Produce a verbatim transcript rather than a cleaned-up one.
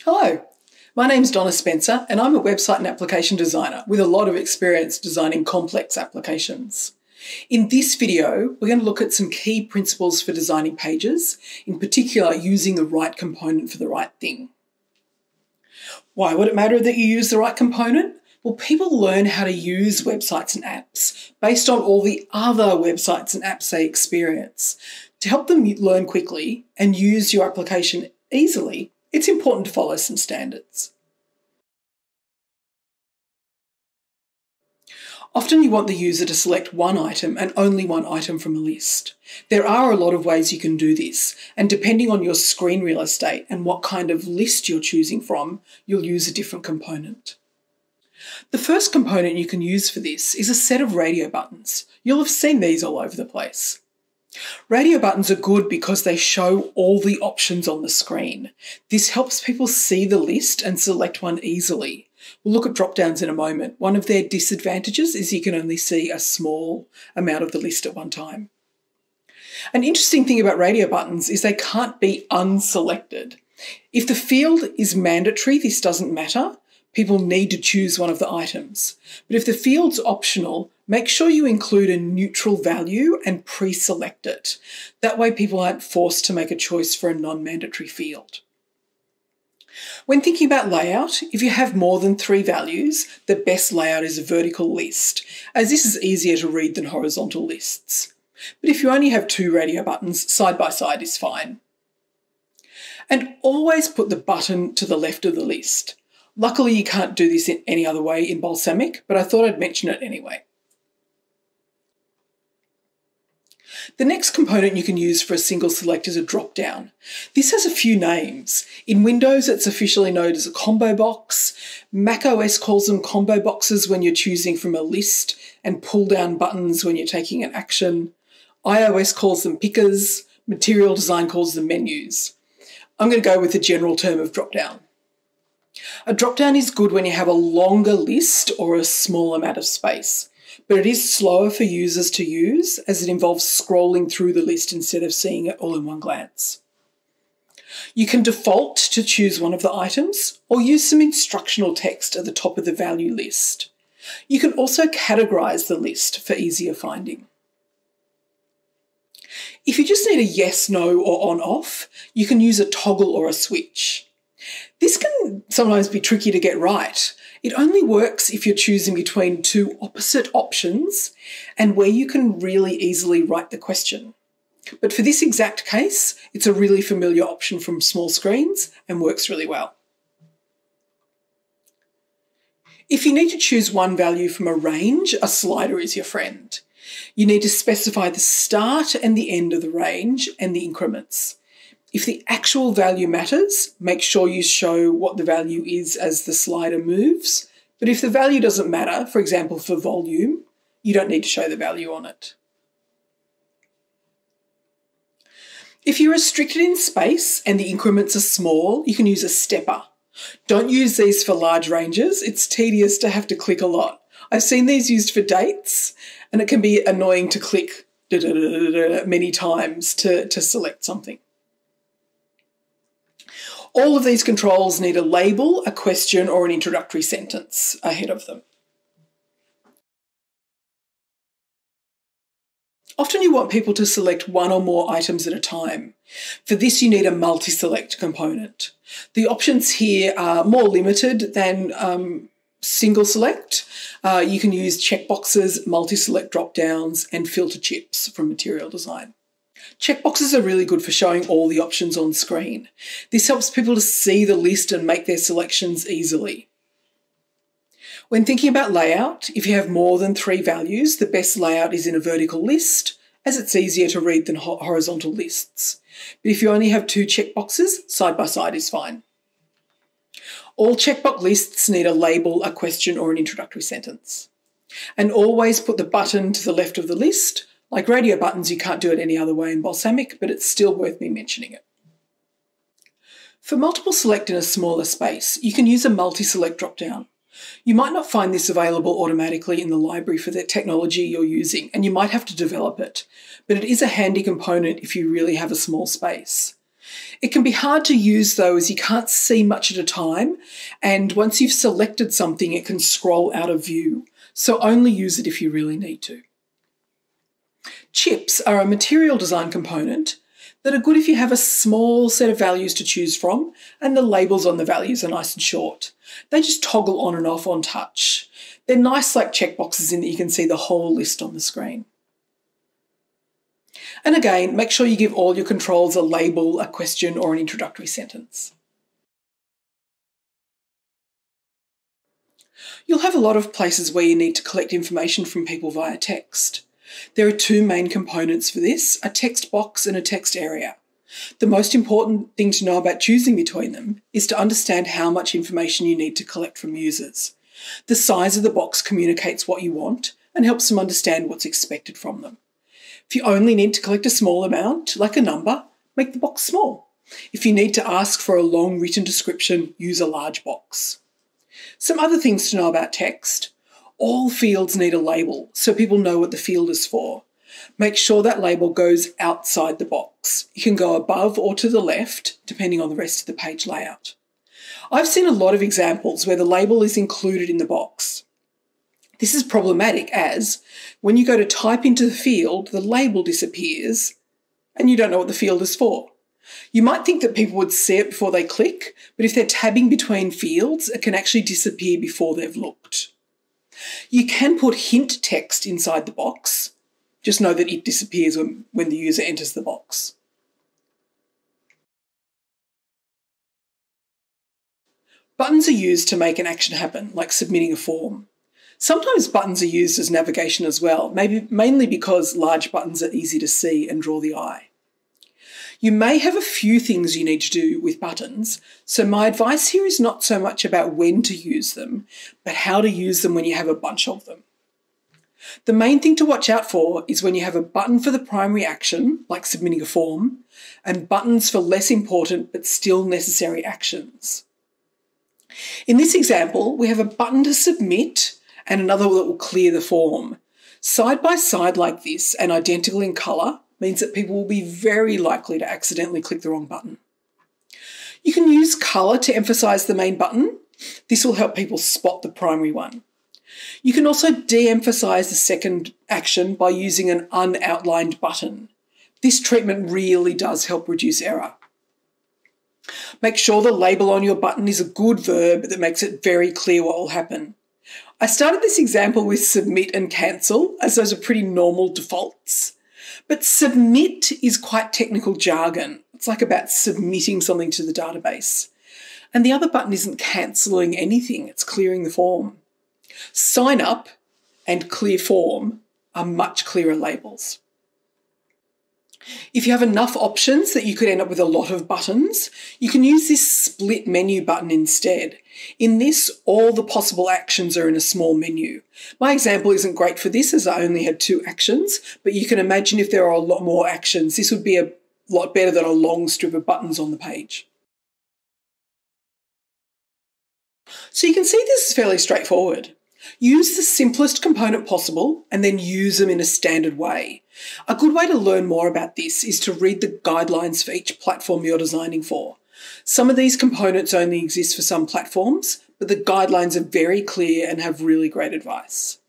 Hello, my name's Donna Spencer and I'm a website and application designer with a lot of experience designing complex applications. In this video, we're going to look at some key principles for designing pages, in particular using the right component for the right thing. Why would it matter that you use the right component? Well, people learn how to use websites and apps based on all the other websites and apps they experience. To help them learn quickly and use your application easily, it's important to follow some standards. Often you want the user to select one item and only one item from a list. There are a lot of ways you can do this, and depending on your screen real estate and what kind of list you're choosing from, you'll use a different component. The first component you can use for this is a set of radio buttons. You'll have seen these all over the place. Radio buttons are good because they show all the options on the screen. This helps people see the list and select one easily. We'll look at drop-downs in a moment. One of their disadvantages is you can only see a small amount of the list at one time. An interesting thing about radio buttons is they can't be unselected. If the field is mandatory, this doesn't matter. People need to choose one of the items. But if the field's optional, make sure you include a neutral value and pre-select it. That way people aren't forced to make a choice for a non-mandatory field. When thinking about layout, if you have more than three values, the best layout is a vertical list, as this is easier to read than horizontal lists. But if you only have two radio buttons, side by side is fine. And always put the button to the left of the list. Luckily, you can't do this in any other way in Balsamiq, but I thought I'd mention it anyway. The next component you can use for a single select is a drop-down. This has a few names. In Windows, it's officially known as a combo box. macOS calls them combo boxes when you're choosing from a list, and pull-down buttons when you're taking an action. iOS calls them pickers. Material Design calls them menus. I'm going to go with the general term of drop-down. A drop-down is good when you have a longer list or a small amount of space, but it is slower for users to use as it involves scrolling through the list instead of seeing it all in one glance. You can default to choose one of the items or use some instructional text at the top of the value list. You can also categorize the list for easier finding. If you just need a yes, no, or on-off, you can use a toggle or a switch. This can sometimes be tricky to get right. It only works if you're choosing between two opposite options and where you can really easily write the question. But for this exact case, it's a really familiar option from small screens and works really well. If you need to choose one value from a range, a slider is your friend. You need to specify the start and the end of the range and the increments. If the actual value matters, make sure you show what the value is as the slider moves. But if the value doesn't matter, for example, for volume, you don't need to show the value on it. If you're restricted in space and the increments are small, you can use a stepper. Don't use these for large ranges. It's tedious to have to click a lot. I've seen these used for dates, and it can be annoying to click many times to, to select something. All of these controls need a label, a question, or an introductory sentence ahead of them. Often you want people to select one or more items at a time. For this, you need a MultiSelect component. The options here are more limited than um, single select. Uh, you can use checkboxes, MultiSelect drop-downs, and filter chips from Material Design. Checkboxes are really good for showing all the options on screen. This helps people to see the list and make their selections easily. When thinking about layout, if you have more than three values, the best layout is in a vertical list, as it's easier to read than horizontal lists. But if you only have two checkboxes, side by side is fine. All checkbox lists need a label, a question, or an introductory sentence. And always put the button to the left of the list. Like radio buttons, you can't do it any other way in Balsamiq, but it's still worth me mentioning it. For multiple select in a smaller space, you can use a MultiSelect drop-down. You might not find this available automatically in the library for the technology you're using, and you might have to develop it, but it is a handy component if you really have a small space. It can be hard to use though, as you can't see much at a time, and once you've selected something it can scroll out of view, so only use it if you really need to. Chips are a material design component that are good if you have a small set of values to choose from and the labels on the values are nice and short. They just toggle on and off on touch. They're nice like checkboxes in that you can see the whole list on the screen. And again, make sure you give all your controls a label, a question, or an introductory sentence. You'll have a lot of places where you need to collect information from people via text. There are two main components for this, a text box and a text area. The most important thing to know about choosing between them is to understand how much information you need to collect from users. The size of the box communicates what you want and helps them understand what's expected from them. If you only need to collect a small amount, like a number, make the box small. If you need to ask for a long written description, use a large box. Some other things to know about text. All fields need a label so people know what the field is for. Make sure that label goes outside the box. It can go above or to the left, depending on the rest of the page layout. I've seen a lot of examples where the label is included in the box. This is problematic as, when you go to type into the field, the label disappears and you don't know what the field is for. You might think that people would see it before they click, but if they're tabbing between fields, it can actually disappear before they've looked. You can put hint text inside the box. Just know that it disappears when, when the user enters the box. Buttons are used to make an action happen, like submitting a form. Sometimes buttons are used as navigation as well, maybe mainly because large buttons are easy to see and draw the eye. You may have a few things you need to do with buttons, so my advice here is not so much about when to use them, but how to use them when you have a bunch of them. The main thing to watch out for is when you have a button for the primary action, like submitting a form, and buttons for less important but still necessary actions. In this example, we have a button to submit and another that will clear the form. Side by side like this and identical in colour means that people will be very likely to accidentally click the wrong button. You can use colour to emphasise the main button. This will help people spot the primary one. You can also de-emphasise the second action by using an unoutlined button. This treatment really does help reduce error. Make sure the label on your button is a good verb that makes it very clear what will happen. I started this example with submit and cancel, as those are pretty normal defaults. But submit is quite technical jargon. It's like about submitting something to the database. And the other button isn't cancelling anything, it's clearing the form. Sign up and clear form are much clearer labels. If you have enough options that you could end up with a lot of buttons, you can use this split menu button instead. In this, all the possible actions are in a small menu. My example isn't great for this as I only had two actions, but you can imagine if there are a lot more actions, this would be a lot better than a long strip of buttons on the page. So you can see this is fairly straightforward. Use the simplest component possible and then use them in a standard way. A good way to learn more about this is to read the guidelines for each platform you're designing for. Some of these components only exist for some platforms, but the guidelines are very clear and have really great advice.